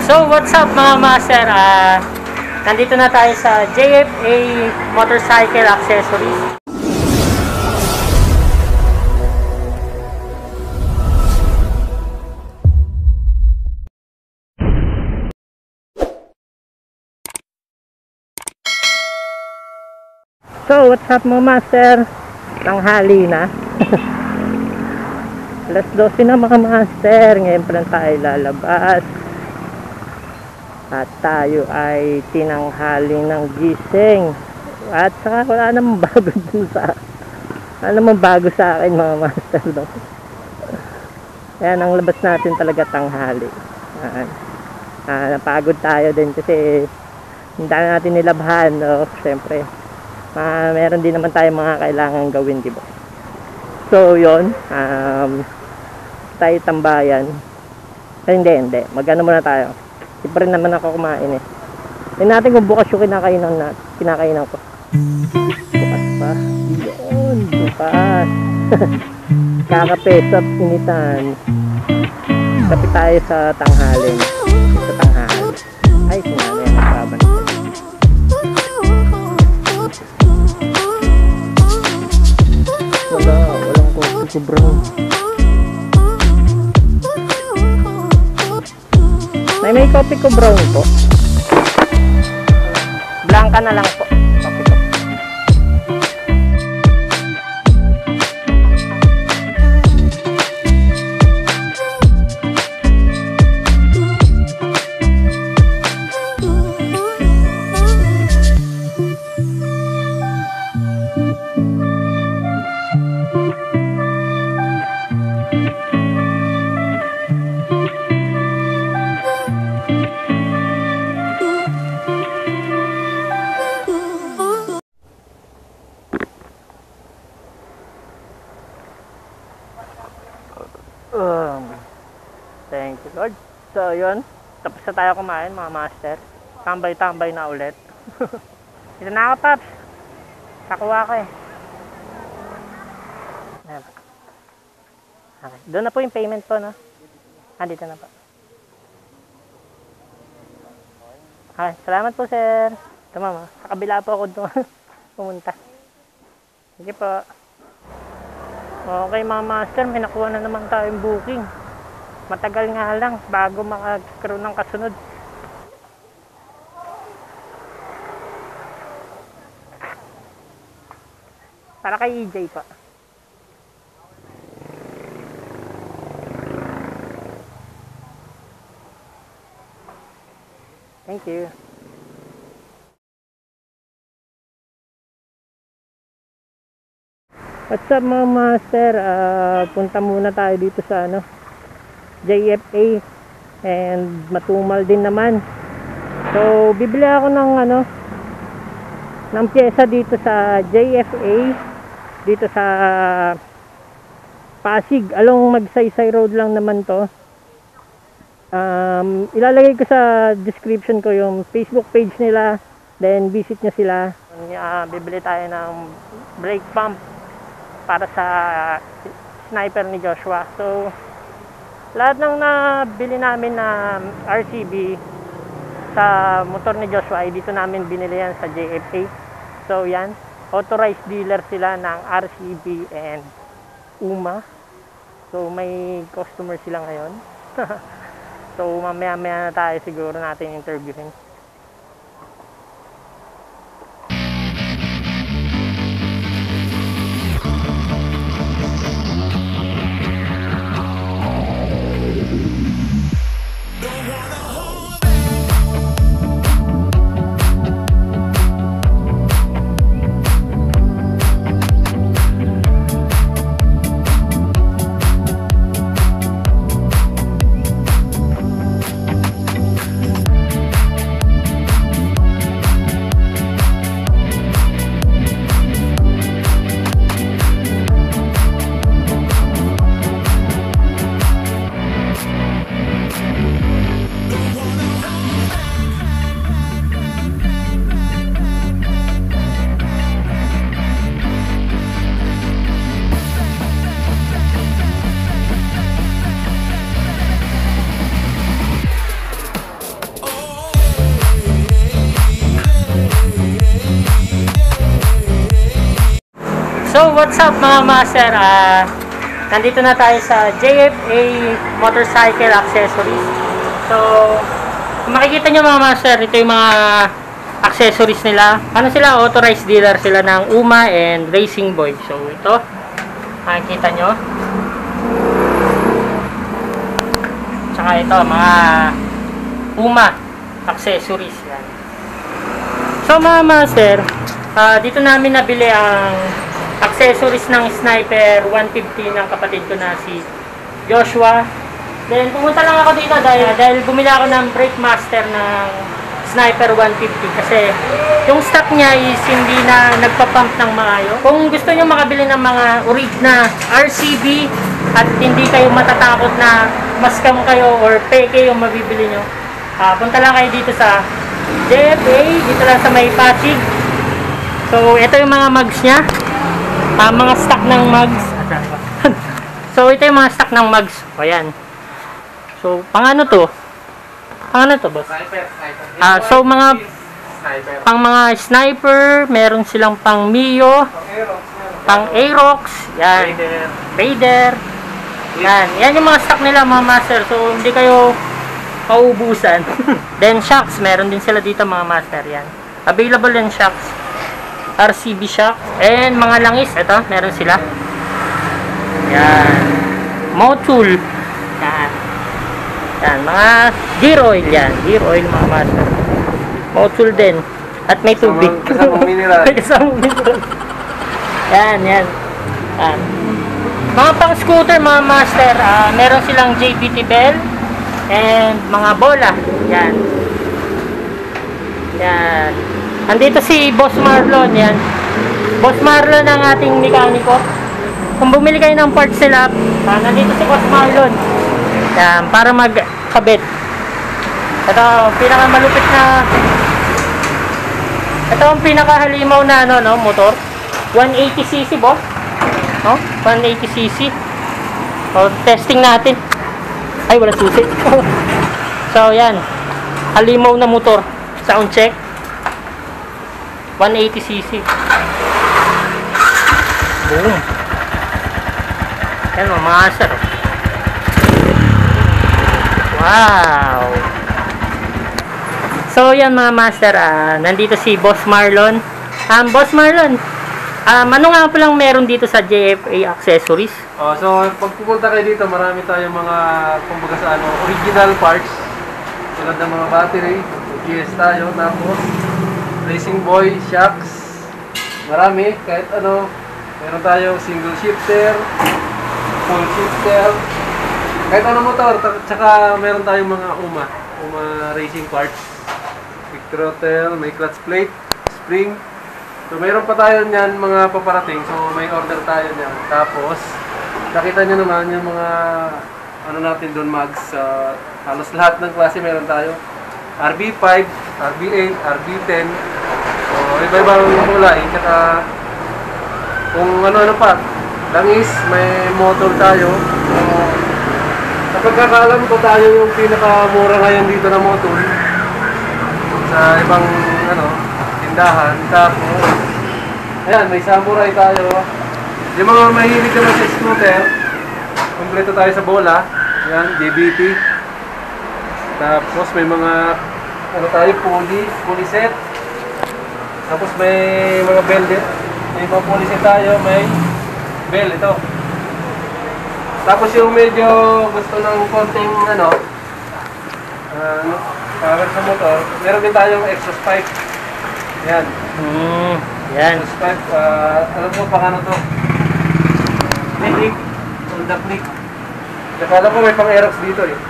So what's up mga master, nandito na tayo sa JFA Motorcycle Accessories. So what's up mga master, tanghali na. Alas 12 na mga master, ngayon pa lang tayo lalabas. At tayo ay tinanghali ng gising. At saka wala namang bago dun sa akin mga master. Ayan, ang labas natin talaga tanghali. Napagod tayo din kasi hindi natin nilabhan. No? Siyempre, meron din naman tayo mga kailangan gawin, diba? So yun, tayo tambayan. Hindi, magano muna tayo. Di pa rin naman ako kumain eh. Tingnan natin kung bukas yung kinakainan ko. Bukas pa. Yun, bukas. Kakapesap initan. Kapit tayo sa tanghali. Sa tanghali. Ay, sinanay ang nagkaban. Walang kopi ko bro. May kopi ko brown po. Blanca na lang po. Kopi ko. Thank you Lord. So yun, tapos na tayo kumain mga master. Tambay-tambay na ulit. Dito na ako paps. Kakuha ko eh. Okay. Doon na po yung payment po, no? Dito na po. Okay, salamat po sir. Ito mama, sa kabila po ako doon pumunta. Sige po. Okay mga master, may nakuha na naman tayong booking. Matagal nga lang bago makakaroon ng kasunod. Para kay EJ pa. Thank you. What's up mga master? Punta muna tayo dito sa JFA and matumal din naman. So bibili ako ng pyesa dito sa JFA dito sa Pasig, along Magsaysay Road lang naman to. Ilalagay ko sa description ko yung Facebook page nila, then visit nyo sila. Bibili tayo ng brake pump para sa sniper ni Joshua. So lahat ng nabili namin na RCB sa motor ni Joshua ay dito namin binili yan sa JFA. So yan, authorized dealer sila ng RCB and UMA. So may customer sila ngayon. So mamaya na tayo siguro natin interviewin. So, what's up mga master? Nandito na tayo sa JFA Motorcycle Accessories. So, kung makikita nyo mga master, ito yung mga accessories nila. Ano sila? Authorized dealer sila ng UMA and Racing Boy. So, ito, makikita nyo. Tsaka ito, mga UMA accessories. Yan. So, mga master, dito namin nabili ang accessories ng Sniper 150 ng kapatid ko na si Joshua. Then pumunta lang ako dito dahil bumili ako ng brake master ng Sniper 150 kasi yung stock niya is hindi na nagpa-pump ng maayos. Kung gusto niyo makabili ng mga orig na RCB at hindi kayo matatakot na ma-scam kayo or peke yung mabibili nyo, punta lang kayo dito sa JFA, dito lang sa may Pasig. So ito yung mga mugs niya. Mga stock ng mugs. So ito yung mga stock ng mugs. O yan. So pang ano to? Pang ano to, boss? Sniper. So mga Sniper. pang mga sniper, meron silang pang Mio, pang Aerox, yan. Raider. Yan. Yan yung mga stock nila mga master. So hindi kayo paubusan. Then shocks, meron din sila dito mga master. Yan. Available yung shocks. RCB shock and mga langis, ito meron sila. Yan, Motul, yan mga gear oil, yan gear oil mga master. Motul din at may tubig. Kasamang mineral. Kasamang mineral. Yan. Mga pang scooter mga master, meron silang JBT bell and mga bola. Yan. Andito si Boss Marlon, yan. Boss Marlon ang ating mekaniko. Kung bumili kayo ng parts nila, nandito si Boss Marlon. Yan, para magkabit. Ito, pinakamalupit na. Ito ang pinakahalimaw na motor. 180cc, boss. No? 180cc. O, testing natin. Ay, wala susi. So, yan. Halimaw na motor. Sound check. 180cc. Boom. Yan mga master. Wow. So yan mga master, nandito si Boss Marlon. Boss Marlon, ano nga po lang meron dito sa JFA Accessories? So pag pupunta kayo dito, marami tayong mga kumbaga sa original parts. Tulad ng mga battery, GS tayo, tapos Racing Boy, shocks, marami, kahit ano. Meron tayong single shifter, full shifter, kahit ano motor. Tsaka meron tayong mga UMA racing parts, quick throttle, may clutch plate, spring. So meron pa tayo niyan mga paparating, so may order tayo niyan. Tapos nakita nyo naman yung mga ano natin doon mags, halos lahat ng klase meron tayo. RB5, RB8, RB10. So, iba-ibang kulay. Tsaka, kung ano-ano pa, langis, may motor tayo. So, sa pagkakalam ko tayo yung pinakamura ngayon dito na motor. Sa ibang, tindahan. Tapos, ayan, may samurai tayo. Yung mga mahilig naman sa scooter, kompleto tayo sa bola. Ayan, JBT. Tapos may mga pulley set. Tapos may mga bell din. May mga pulley set tayo, may bell ito. Tapos yung medyo gusto ng konting power sa motor, meron din tayong exhaust pipe. Yan. Yan. Exhaust pipe, alam mo pang ano to? Click. Honda click. Saka alam ko may pang Aerox dito eh.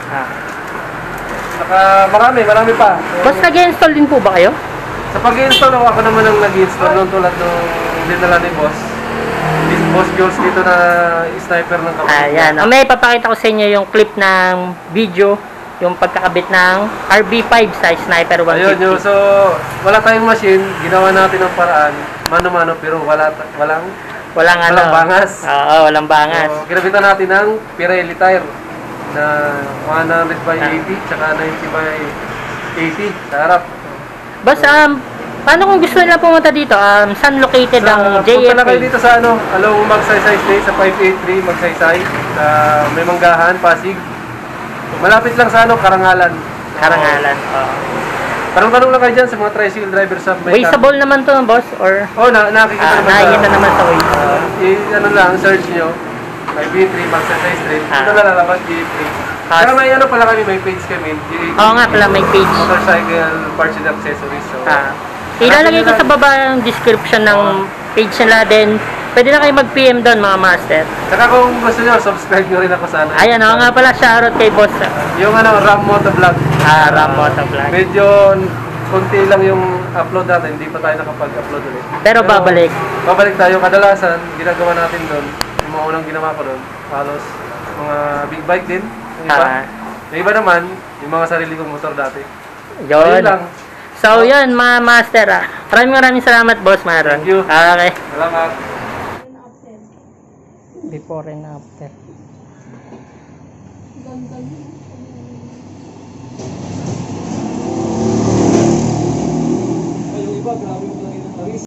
Saka marami pa. So, Boss, nag-install din po ba kayo? sa pag-install ako naman ang nag-install nung tulad nung dinala ni Boss. Boss Jules dito na sniper ng kapatid. Ayan. May ipapakita ko sa inyo yung clip ng video, yung pagkakabit ng RB5 sa Sniper 150. Ayun yun. So, wala tayong machine. Ginawa natin ang paraan. Mano-mano pero walang bangas. Oo, walang bangas. So, ginabitan natin ng Pirelli tire na 100 by 80 tsaka 90 by 80 sa harap. Basta Paano kung gusto nila pumunta dito? Saan located ang Punta na kayo JFA? dito sa Alaw Magsaysay Stay sa 583 Magsaysay sa May Manggahan, Pasig. Malapit lang sa Karangalan. Karangalan. Tanong-tanong lang kayo dyan sa mga tricycle driver sa may Wasteable naman to, boss? Or nakikita naman nakikita naman sa way. lang, search nyo. 583 Magsaysay Street. Ito na lalabas, JFA. Kaya may pala kami, may page kami. Oo nga pala, may page. Motorcycle Parts and Accessories. So, Ilalagay ko sa baba yung description ng page nila, then pwede na kayo mag-PM doon, mga master. Saka kung gusto nyo, subscribe nyo rin ako sana. Ayan, oo nga pala, shoutout kay boss. Yung Ram Moto Vlog. Ram Moto Vlog. Medyo konti lang yung upload natin, hindi pa tayo nakapag-upload ulit. Pero babalik. Babalik tayo. Kadalasan, ginagawa natin doon, yung mga unang ginawa ko doon, halos mga big bike din. Yung iba. Yung iba naman, yung mga sarili kong motor dati. Yun. Ayun lang. So, yun, mga master. Maraming salamat, boss Maron. Thank you. Okay. Salamat. Before and after. Yung iba, grabe mo lang yung taris.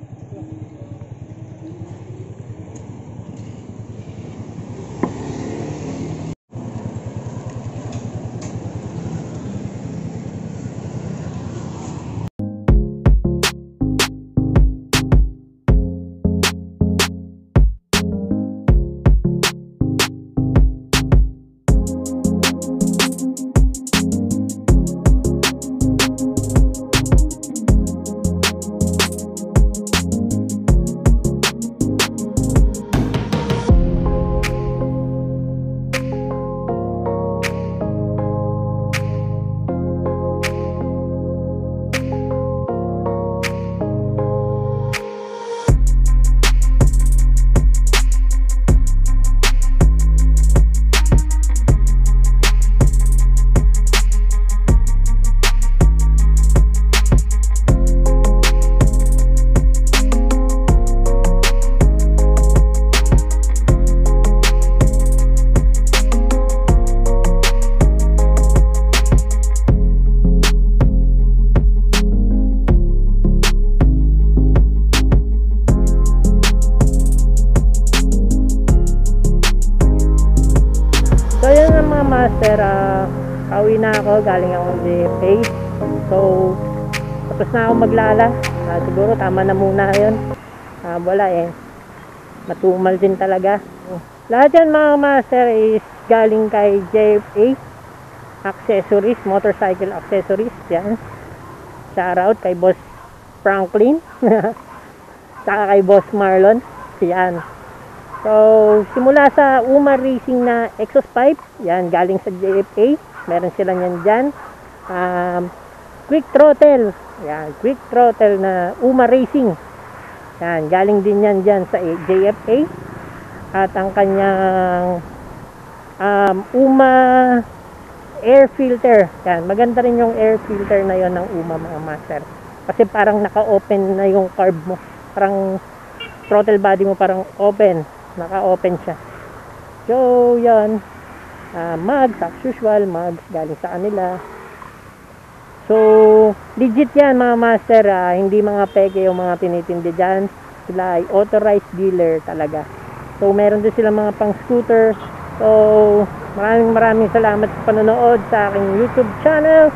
So yun nga mga master, pauwi na ako, galing ako ng JFA. So tapos na ako maglala, siguro tama na muna yun. Wala matumal din talaga. Lahat yan mga master is galing kay JFA Accessories, Motorcycle Accessories. Yan, shoutout kay Boss Franklin saka kay Boss Marlon. Yan. So, simula sa Uma Racing na exhaust pipe, yan, galing sa JFA. Meron sila yan dyan. Quick throttle. Yan, quick throttle na Uma Racing. Yan, galing din yan dyan sa JFA. At ang kanyang Uma air filter. Yan, maganda rin yung air filter na yon ng Uma, mga master. Kasi parang naka-open na yung carb mo. Parang throttle body mo parang open. Naka-open siya. So, yan. Mags, as usual, mags galing sa kanila. So, legit yan mga master. Hindi mga peke yung mga tinitindi dyan. Sila ay authorized dealer talaga. So, meron din sila mga pang scooter. So, maraming salamat sa panonood sa aking YouTube channel.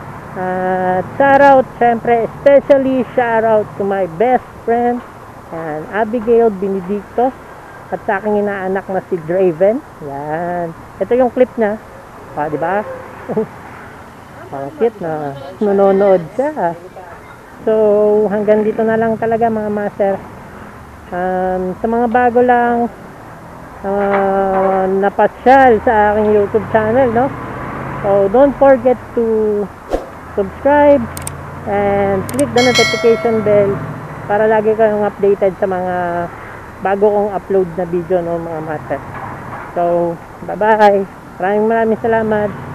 At shoutout, syempre, especially shoutout to my best friend, Abigail Benedicto. At sa aking inaanak na si Draven. Yan. Ito yung clip niya. Di ba? Ang cute na nanonood siya. So, hanggang dito na lang talaga mga master. Sa mga bago lang napasyal sa aking YouTube channel, no? So, don't forget to subscribe and click the notification bell para lagi kayong updated sa mga bago kong upload na video, no mga master. So, bye bye. Maraming salamat.